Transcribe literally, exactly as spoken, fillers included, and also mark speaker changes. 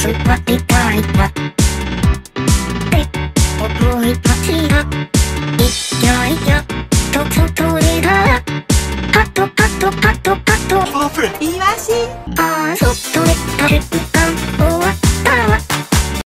Speaker 1: 座りたいわ。え、思い立ちがいやいやと外れだ。パッとパッとパッとパッと
Speaker 2: イワシ。
Speaker 1: ああ、そっとれた瞬間終わった。